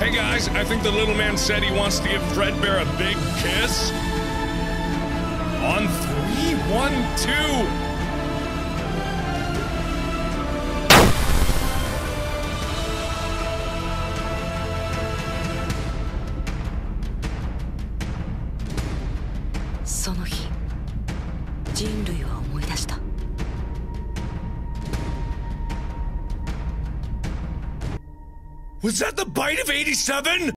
Hey guys, I think the little man said he wants to give Fredbear a big kiss. On 3, 1, 2. Was that the bite of 87?